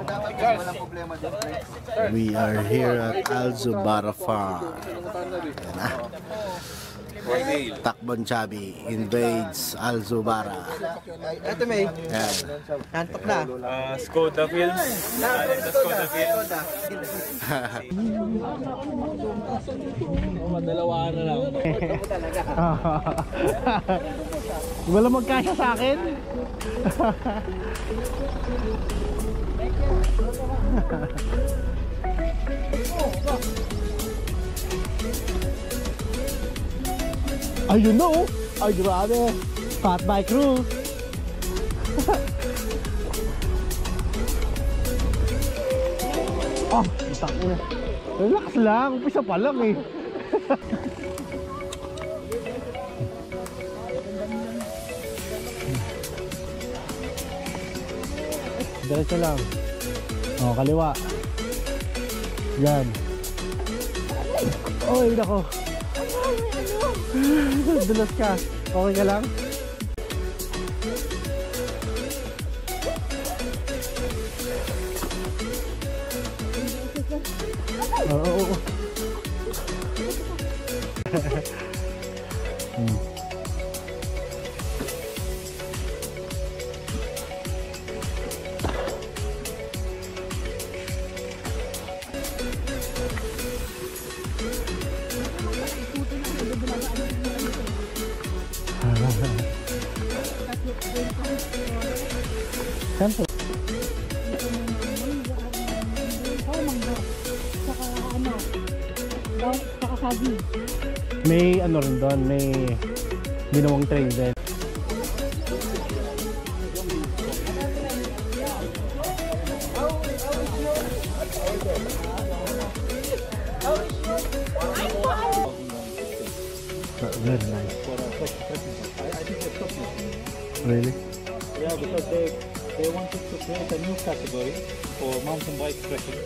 We are here at Alzubara Farm. Yan na. Takbon Chubby invades Alzubara. Ito may. Yan. Nantok na. Skoda Films. Skoda Films. Madalawaan na lang. Wala magkasya sa akin. Ayun na oh. Ay grabe. Fat bike crew. Oh, itak na. Relax lang. Umpisa pa lang eh. Diretso lang. Oh, kaliwa. Yan. Oy, nako. Dulas ka. Okay ka lang? Oo. Siyempre. May ano rin doon, may ginawang train din. Very nice. Really? Yeah, because they wanted to create a new category for mountain bike trekking.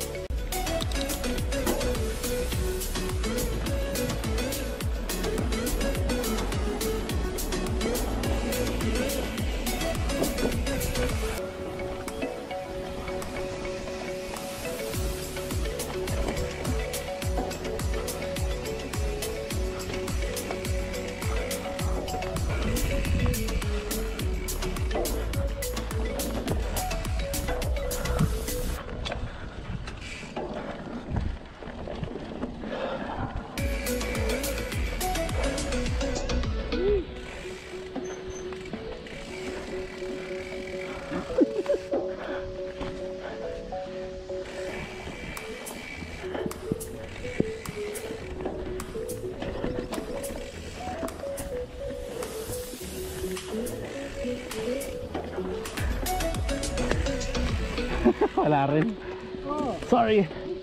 Wala rin. Sorry.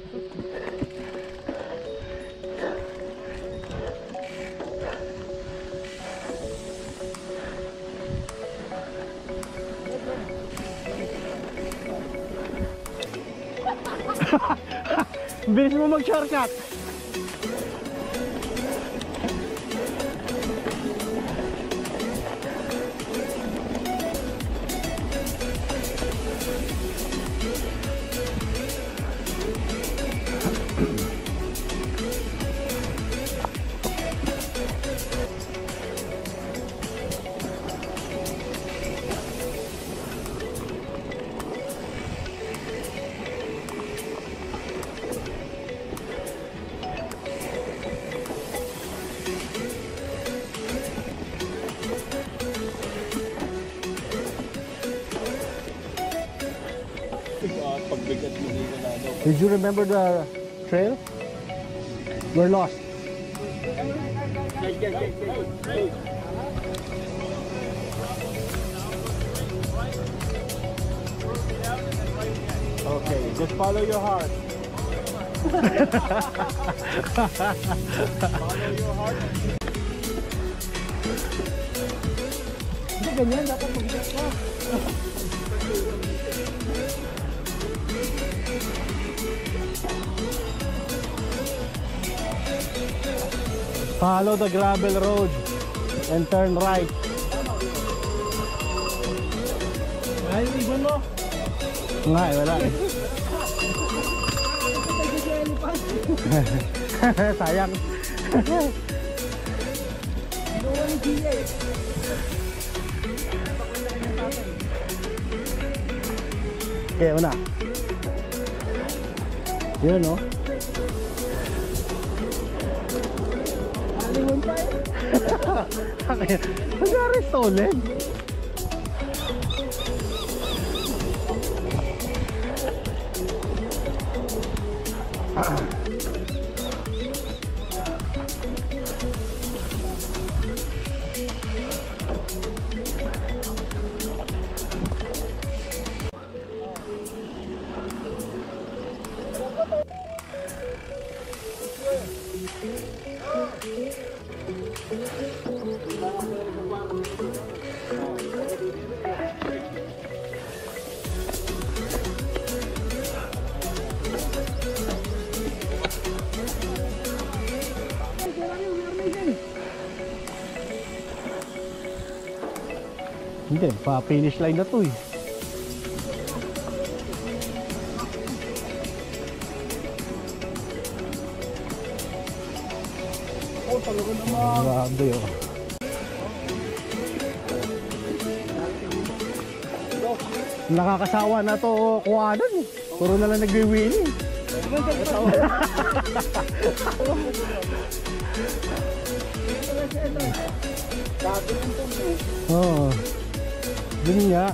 Bilis mo mag-shortcut. Did you remember the trail? We're lost. Okay, just follow your heart. Follow your heart. Hindi ganyan, dapat mag-get ka. Follow the gravel road and turn right. Ay, ibon mo? Nga, wala eh. Sayang. Kaya una. Yun, no? Alingon pa eh. Nangyari stolen. Hindi, pa-finish line na to eh. Oh, talaga naman. Grabe oh. Nakakasawa na to kuwanan eh. Puro na lang nagwi-winning. Oo. Yun nga.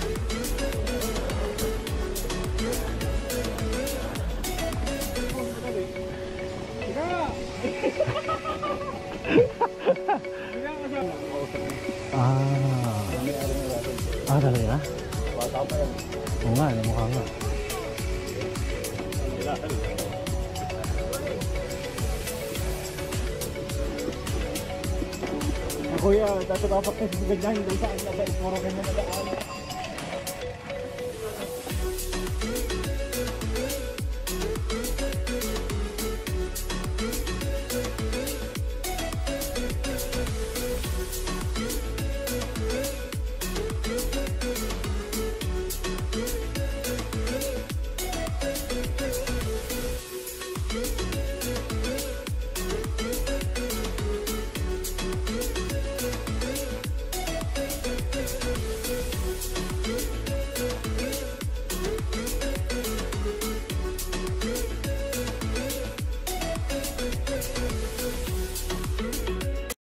Talaga? Oo nga, mukha nga. Kuya, dapat kasi ganyan, hindi saan na ba, puro ganyan na daan.